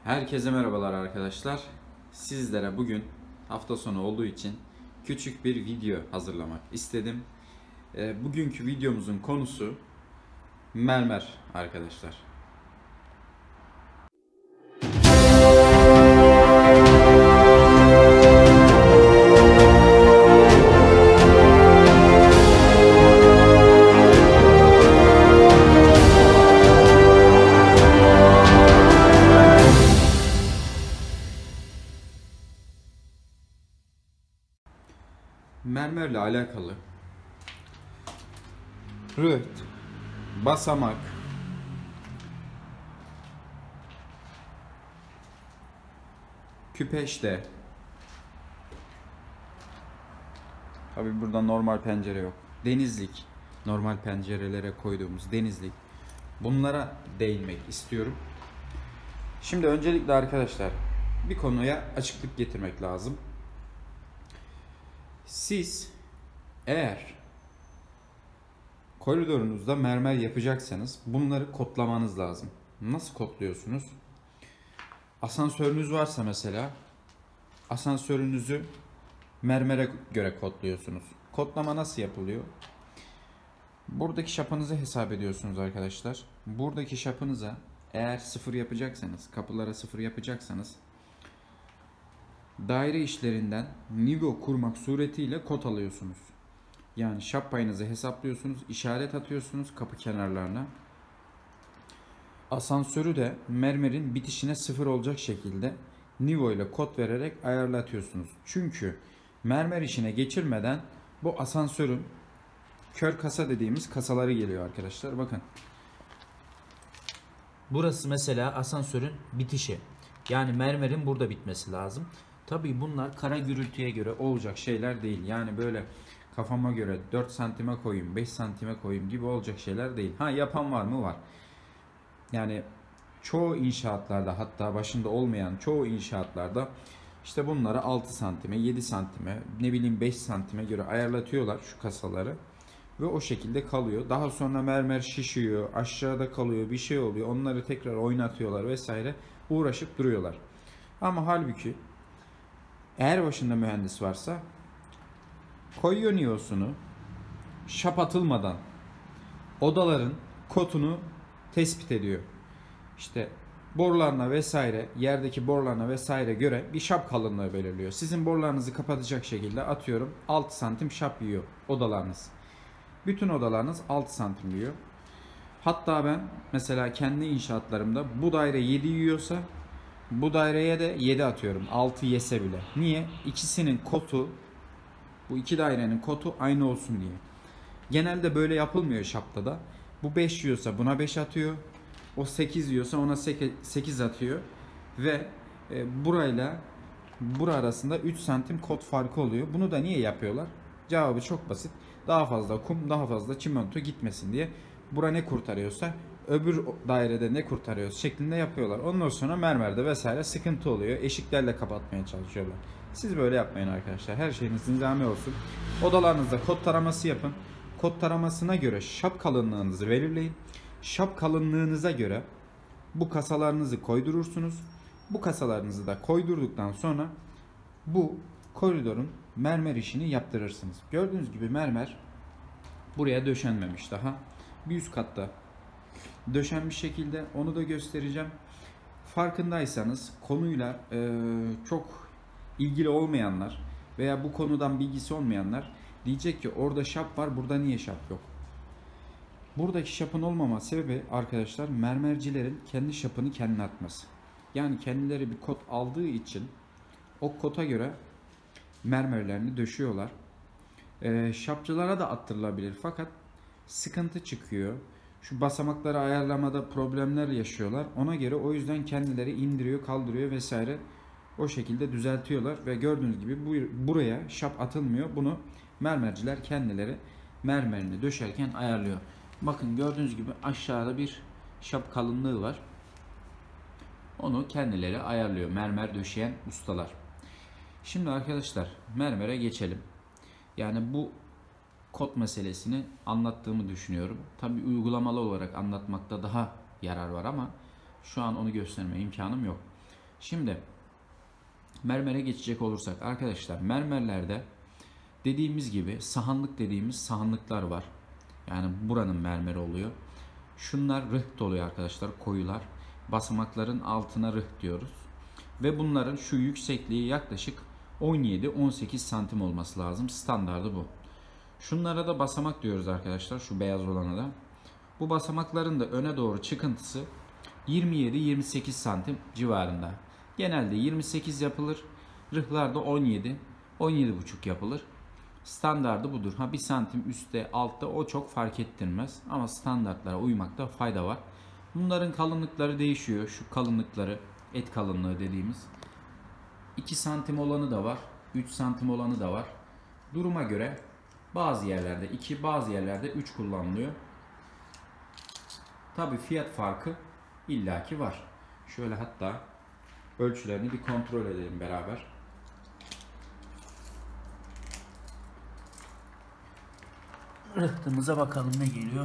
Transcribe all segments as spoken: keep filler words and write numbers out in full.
Herkese merhabalar arkadaşlar. Sizlere bugün hafta sonu olduğu için küçük bir video hazırlamak istedim. E, bugünkü videomuzun konusu mermer arkadaşlar. Mermerle alakalı rıht, basamak, küpeşte, tabi burada normal pencere yok, denizlik, normal pencerelere koyduğumuz denizlik, bunlara değinmek istiyorum. Şimdi öncelikle arkadaşlar bir konuya açıklık getirmek lazım. Siz eğer koridorunuzda mermer yapacaksanız bunları kodlamanız lazım. Nasıl kodluyorsunuz? Asansörünüz varsa mesela asansörünüzü mermere göre kodluyorsunuz. Kodlama nasıl yapılıyor? Buradaki şapınızı hesap ediyorsunuz arkadaşlar. Buradaki şapınıza eğer sıfır yapacaksanız, kapılara sıfır yapacaksanız daire işlerinden nivo kurmak suretiyle kod alıyorsunuz. Yani şap payınızı hesaplıyorsunuz, işaret atıyorsunuz kapı kenarlarına. Asansörü de mermerin bitişine sıfır olacak şekilde nivo ile kod vererek ayarlatıyorsunuz. Çünkü mermer işine geçirmeden bu asansörün kör kasa dediğimiz kasaları geliyor arkadaşlar. Bakın. Burası mesela asansörün bitişi. Yani mermerin burada bitmesi lazım. Tabii bunlar kara gürültüye göre olacak şeyler değil. Yani böyle kafama göre dört santime koyayım, beş santime koyayım gibi olacak şeyler değil. Ha, yapan var mı? Var. Yani çoğu inşaatlarda, hatta başında olmayan çoğu inşaatlarda işte bunları altı santime, yedi santime, ne bileyim beş santime göre ayarlatıyorlar şu kasaları. Ve o şekilde kalıyor. Daha sonra mermer şişiyor, aşağıda kalıyor, bir şey oluyor. Onları tekrar oynatıyorlar vesaire. Uğraşıp duruyorlar. Ama halbuki eğer başında mühendis varsa koyuyor niyosunu, şap atılmadan odaların kotunu tespit ediyor. İşte borularına vesaire, yerdeki borularına vesaire göre bir şap kalınlığı belirliyor. Sizin borularınızı kapatacak şekilde atıyorum altı santim şap yiyor odalarınız. Bütün odalarınız altı santim yiyor. Hatta ben mesela kendi inşaatlarımda bu daire yedi yiyorsa bu daireye de yedi atıyorum. altı yese bile. Niye? İkisinin kotu, bu iki dairenin kotu aynı olsun diye. Genelde böyle yapılmıyor şapta da. Bu beş yiyorsa buna beş atıyor. O sekiz yiyorsa ona sekiz atıyor. Ve e, burayla bura arasında üç santim kot farkı oluyor. Bunu da niye yapıyorlar? Cevabı çok basit. Daha fazla kum, daha fazla çimento gitmesin diye. Bura ne kurtarıyorsa öbür dairede ne kurtarıyorsa şeklinde yapıyorlar. Ondan sonra mermerde vesaire sıkıntı oluyor. Eşiklerle kapatmaya çalışıyorlar. Siz böyle yapmayın arkadaşlar. Her şeyiniz nizami olsun. Odalarınızda kod taraması yapın. Kod taramasına göre şap kalınlığınızı belirleyin. Şap kalınlığınıza göre bu kasalarınızı koydurursunuz. Bu kasalarınızı da koydurduktan sonra bu koridorun mermer işini yaptırırsınız. Gördüğünüz gibi mermer buraya döşenmemiş daha. Bir üst katta döşenmiş şekilde, onu da göstereceğim. Farkındaysanız konuyla e, çok ilgili olmayanlar veya bu konudan bilgisi olmayanlar diyecek ki orada şap var, burada niye şap yok? Buradaki şapın olmama sebebi arkadaşlar mermercilerin kendi şapını kendine atması. Yani kendileri bir kod aldığı için o kota göre mermerlerini döşüyorlar. E, şapçılara da attırılabilir fakat sıkıntı çıkıyor. Şu basamakları ayarlamada problemler yaşıyorlar. Ona göre o yüzden kendileri indiriyor, kaldırıyor vesaire. O şekilde düzeltiyorlar ve gördüğünüz gibi bu, buraya şap atılmıyor. Bunu mermerciler kendileri mermerini döşerken ayarlıyor. Bakın gördüğünüz gibi aşağıda bir şap kalınlığı var. Onu kendileri ayarlıyor. Mermer döşeyen ustalar. Şimdi arkadaşlar mermere geçelim. Yani bu kod meselesini anlattığımı düşünüyorum. Tabii uygulamalı olarak anlatmakta daha yarar var ama şu an onu gösterme imkanım yok. Şimdi mermere geçecek olursak arkadaşlar, mermerlerde dediğimiz gibi sahanlık dediğimiz sahanlıklar var. Yani buranın mermeri oluyor. Şunlar rıht oluyor arkadaşlar, koyular. Basamakların altına rıht diyoruz. Ve bunların şu yüksekliği yaklaşık on yedi on sekiz santim olması lazım. Standardı bu. Şunlara da basamak diyoruz arkadaşlar, şu beyaz olana da. Bu basamakların da öne doğru çıkıntısı yirmi yedi yirmi sekiz santim civarında. Genelde yirmi sekiz yapılır. Rıhlarda on yedi on yedi buçuk yapılır. Standardı budur. Ha bir santim üstte altta o çok fark ettirmez. Ama standartlara uymakta fayda var. Bunların kalınlıkları değişiyor. Şu kalınlıkları, et kalınlığı dediğimiz. iki santim olanı da var. üç santim olanı da var. Duruma göre bazı yerlerde iki, bazı yerlerde üç kullanılıyor. Tabi fiyat farkı illaki var. Şöyle hatta ölçülerini bir kontrol edelim beraber. Rıhtımıza bakalım ne geliyor.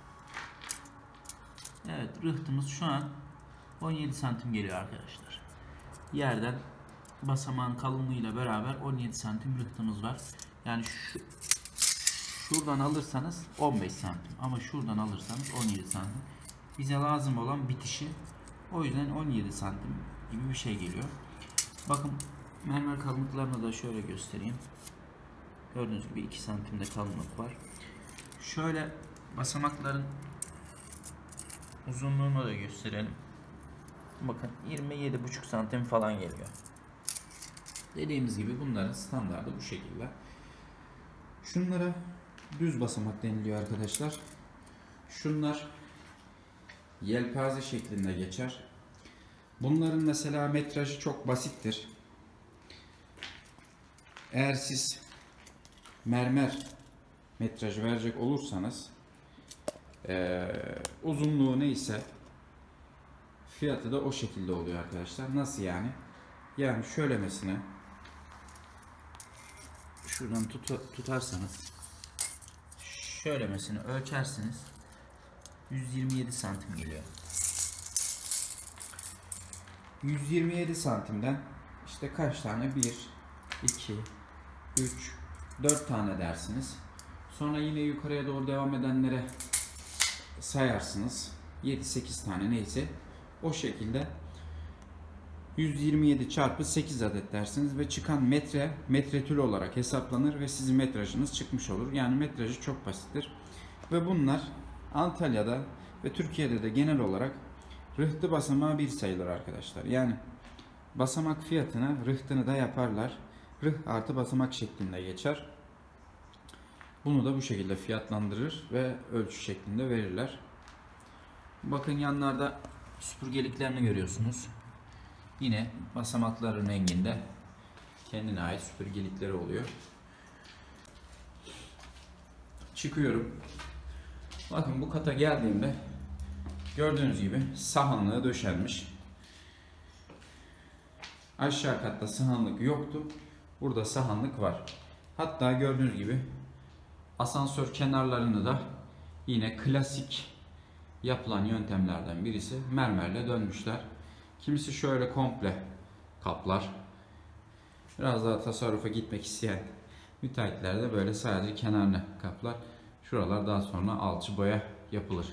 Evet, rıhtımız şu an on yedi santim geliyor arkadaşlar. Yerden basamağın kalınlığıyla beraber on yedi santim rıhtımız var. Yani şu şuradan alırsanız on beş santim ama şuradan alırsanız on yedi santim. Bize lazım olan bitişi, o yüzden on yedi santim gibi bir şey geliyor. Bakın mermer kalınlıklarını da şöyle göstereyim. Gördüğünüz gibi iki santimde kalınlık var. Şöyle basamakların uzunluğunu da gösterelim. Bakın yirmi yedi buçuk santim falan geliyor. Dediğimiz gibi bunların standardı bu şekilde. Şunlara düz basamak deniliyor arkadaşlar. Şunlar yelpaze şeklinde geçer. Bunların mesela metrajı çok basittir. Eğer siz mermer metraj verecek olursanız ee, uzunluğu neyse fiyatı da o şekilde oluyor arkadaşlar. Nasıl yani? Yani şöylemesine şuradan tut tutarsanız şöylemesine ölçersiniz, yüz yirmi yedi santim geliyor. yüz yirmi yedi santimden işte kaç tane? bir, iki, üç, dört tane dersiniz. Sonra yine yukarıya doğru devam edenlere sayarsınız. yedi sekiz tane neyse. O şekilde yüz yirmi yedi çarpı sekiz adet dersiniz ve çıkan metre metretül olarak hesaplanır ve sizin metrajınız çıkmış olur. Yani metrajı çok basittir. Ve bunlar Antalya'da ve Türkiye'de de genel olarak rıhtı basamağı bir sayılır arkadaşlar. Yani basamak fiyatına rıhtını da yaparlar. Rıh artı basamak şeklinde geçer. Bunu da bu şekilde fiyatlandırır ve ölçü şeklinde verirler. Bakın yanlarda süpürgeliklerini görüyorsunuz. Yine basamakların renginde kendine ait süpürgelikleri oluyor. Çıkıyorum. Bakın bu kata geldiğimde gördüğünüz gibi sahanlığı döşenmiş. Aşağı katta sahanlık yoktu. Burada sahanlık var. Hatta gördüğünüz gibi asansör kenarlarını da yine klasik yapılan yöntemlerden birisi mermerle dönmüşler. Kimisi şöyle komple kaplar. Biraz daha tasarrufa gitmek isteyen müteahhitler de böyle sadece kenarını kaplar. Şuralar daha sonra alçı boya yapılır.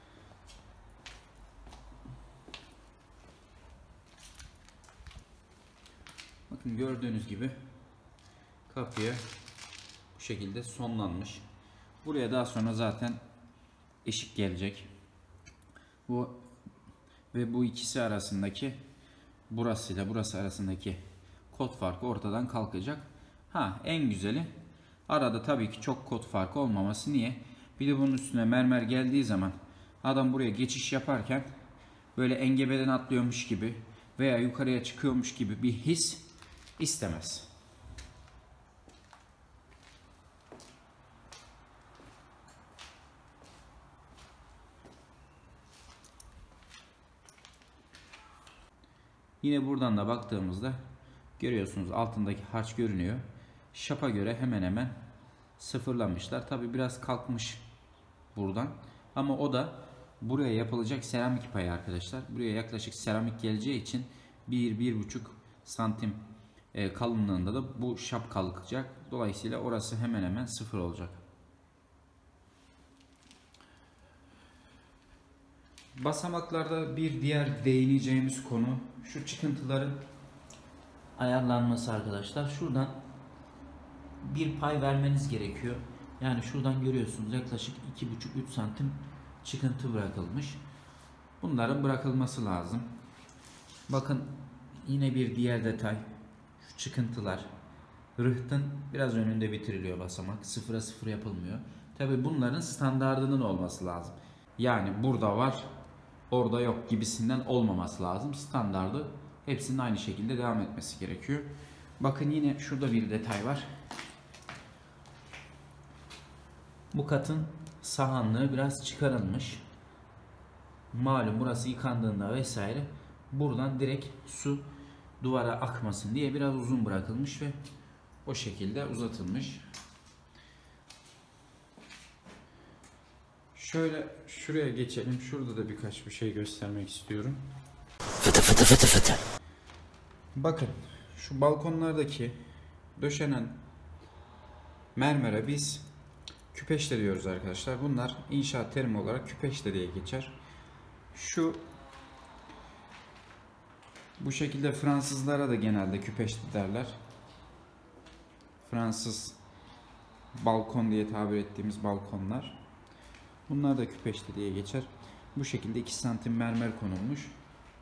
Bakın gördüğünüz gibi kapıya bu şekilde sonlanmış. Buraya daha sonra zaten eşik gelecek. Bu ve bu ikisi arasındaki, burasıyla burası arasındaki kod farkı ortadan kalkacak. Ha en güzeli arada tabii ki çok kod farkı olmaması. Niye? Bir de bunun üstüne mermer geldiği zaman adam buraya geçiş yaparken böyle engebeden atlıyormuş gibi veya yukarıya çıkıyormuş gibi bir his istemez. Yine buradan da baktığımızda görüyorsunuz altındaki harç görünüyor. Şapa göre hemen hemen sıfırlamışlar. Tabi biraz kalkmış buradan. Ama o da buraya yapılacak seramik payı arkadaşlar. Buraya yaklaşık seramik geleceği için bir bir buçuk santim e, kalınlığında da bu şap kalkacak. Dolayısıyla orası hemen hemen sıfır olacak. Basamaklarda bir diğer değineceğimiz konu şu çıkıntıların ayarlanması arkadaşlar. Şuradan bir pay vermeniz gerekiyor. Yani şuradan görüyorsunuz yaklaşık iki buçuk üç santim çıkıntı bırakılmış. Bunların bırakılması lazım. Bakın yine bir diğer detay. Şu çıkıntılar rıhtın biraz önünde bitiriliyor basamak. Sıfıra sıfır yapılmıyor. Tabi bunların standardının olması lazım. Yani burada var, orada yok gibisinden olmaması lazım. Standardı hepsinin aynı şekilde devam etmesi gerekiyor. Bakın yine şurada bir detay var. Bu katın sahanlığı biraz çıkarılmış. Malum burası yıkandığında vesaire buradan direkt su duvara akmasın diye biraz uzun bırakılmış ve o şekilde uzatılmış. Şöyle şuraya geçelim. Şurada da birkaç bir şey göstermek istiyorum. Fıtı fıtı fıtı fıtı. Bakın şu balkonlardaki döşenen mermere biz küpeşte diyoruz arkadaşlar. Bunlar inşaat terimi olarak küpeşte diye geçer. Şu bu şekilde Fransızlara da genelde küpeşte derler. Fransız balkon diye tabir ettiğimiz balkonlar. Bunlar da küpeşte diye geçer. Bu şekilde iki santim mermer konulmuş.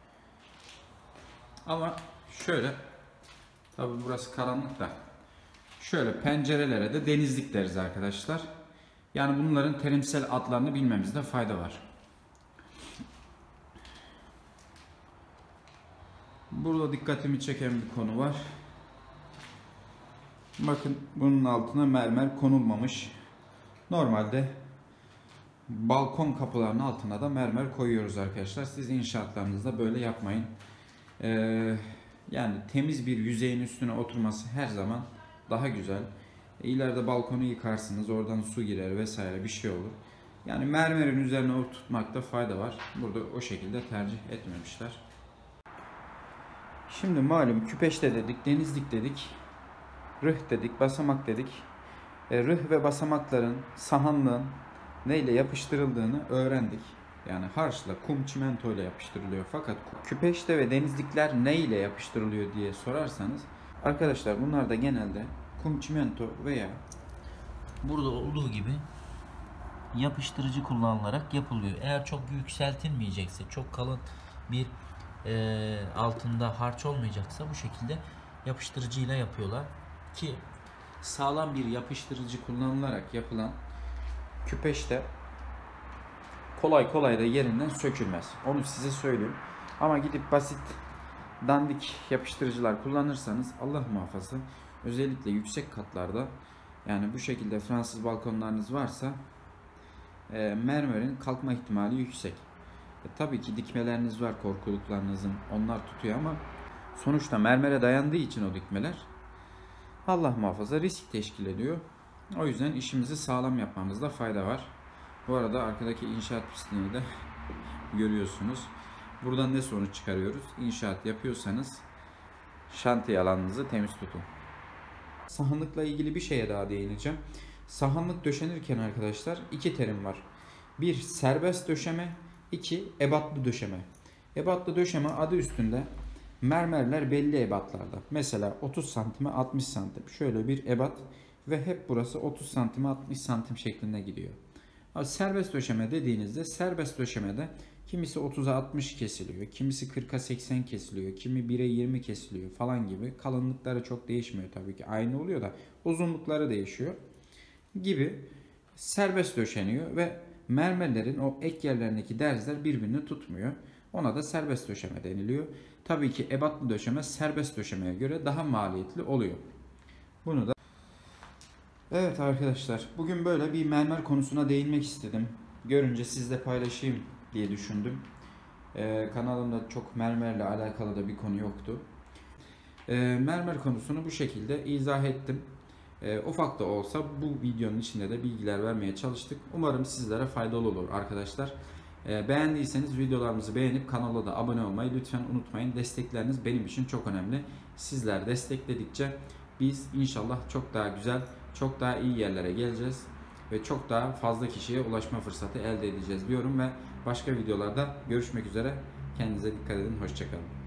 Ama şöyle, tabi burası karanlık da, şöyle pencerelere de denizlik deriz arkadaşlar. Yani bunların terimsel adlarını bilmemizde fayda var. Burada dikkatimi çeken bir konu var. Bakın bunun altına mermer konulmamış. Normalde balkon kapılarının altına da mermer koyuyoruz arkadaşlar. Siz inşaatlarınızda böyle yapmayın. Ee, yani temiz bir yüzeyin üstüne oturması her zaman daha güzel. E, ileride balkonu yıkarsınız, oradan su girer vesaire bir şey olur. Yani mermerin üzerine oturtmakta fayda var. Burada o şekilde tercih etmemişler. Şimdi malum küpeşte dedik, denizlik dedik, rıh dedik, basamak dedik. E, rıh ve basamakların sahanlığın neyle yapıştırıldığını öğrendik. Yani harçla, kum, çimento ile yapıştırılıyor. Fakat küpeşte ve denizlikler ne ile yapıştırılıyor diye sorarsanız arkadaşlar bunlar da genelde kum, çimento veya Burada olduğu gibi yapıştırıcı kullanılarak yapılıyor. Eğer çok yükseltilmeyecekse, çok kalın bir e, altında harç olmayacaksa bu şekilde yapıştırıcıyla yapıyorlar. ki sağlam bir yapıştırıcı kullanılarak yapılan küpeşte kolay kolay da yerinden sökülmez. Onu size söyleyeyim. Ama gidip basit dandik yapıştırıcılar kullanırsanız Allah muhafaza, özellikle yüksek katlarda, yani bu şekilde Fransız balkonlarınız varsa e, mermerin kalkma ihtimali yüksek. E, tabii ki dikmeleriniz var, korkuluklarınızın, onlar tutuyor ama sonuçta mermere dayandığı için o dikmeler Allah muhafaza risk teşkil ediyor. O yüzden işimizi sağlam yapmamızda fayda var. Bu arada arkadaki inşaat pisliğini de görüyorsunuz. Buradan ne sonuç çıkarıyoruz? İnşaat yapıyorsanız şantiye alanınızı temiz tutun. Sahanlıkla ilgili bir şeye daha değineceğim. Sahanlık döşenirken arkadaşlar iki terim var. Bir serbest döşeme, iki ebatlı döşeme. Ebatlı döşeme adı üstünde mermerler belli ebatlarda. Mesela otuz santime altmış santim. Şöyle bir ebat ve hep burası otuz santime altmış santim şeklinde gidiyor. Abi serbest döşeme dediğinizde serbest döşemede kimisi otuza altmış kesiliyor, kimisi kırka seksen kesiliyor, kimi bire yirmi kesiliyor falan gibi. Kalınlıkları çok değişmiyor tabii ki. Aynı oluyor da uzunlukları değişiyor gibi serbest döşeniyor ve mermerlerin o ek yerlerindeki derzler birbirini tutmuyor. Ona da serbest döşeme deniliyor. Tabii ki ebatlı döşeme serbest döşemeye göre daha maliyetli oluyor. Bunu da Evet arkadaşlar, bugün böyle bir mermer konusuna değinmek istedim. Görünce sizle paylaşayım diye düşündüm. Ee, kanalımda çok mermerle alakalı da bir konu yoktu. Ee, mermer konusunu bu şekilde izah ettim. Ee, ufak da olsa bu videonun içinde de bilgiler vermeye çalıştık. Umarım sizlere faydalı olur arkadaşlar. E, beğendiyseniz videolarımızı beğenip kanala da abone olmayı lütfen unutmayın. Destekleriniz benim için çok önemli. Sizler destekledikçe biz inşallah çok daha güzel, çok daha iyi yerlere geleceğiz ve çok daha fazla kişiye ulaşma fırsatı elde edeceğiz diyorum ve başka videolarda görüşmek üzere. Kendinize dikkat edin. Hoşça kalın.